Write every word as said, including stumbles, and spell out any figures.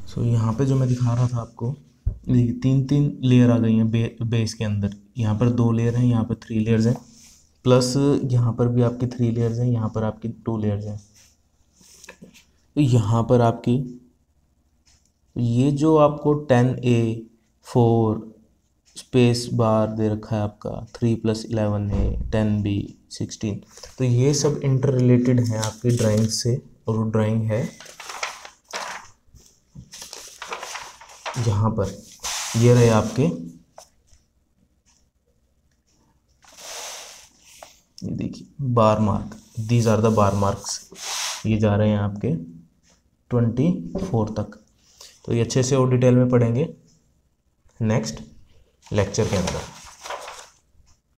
सो यहाँ पे जो मैं दिखा रहा था आपको, देखिए तीन तीन लेयर आ गई हैं बे, बेस के अंदर। यहाँ पर दो लेयर हैं, यहाँ पर थ्री लेयर्स हैं, प्लस यहाँ पर भी आपकी थ्री लेयर्स हैं, यहाँ पर आपकी टू लेयर्स हैं। तो यहाँ पर आपकी ये जो आपको ten A four space bar दे रखा है आपका, थ्री प्लस इलेवन है, टेन बी सिक्सटीन, तो ये सब इंटर रिलेटेड है आपकी ड्राइंग से। और वो ड्राइंग है यहाँ पर, ये रहे आपके, ये देखिए bar mark, these are the bar marks, ये जा रहे हैं आपके ट्वेंटी फोर तक। तो ये अच्छे से और डिटेल में पढ़ेंगे नेक्स्ट लेक्चर के अंदर।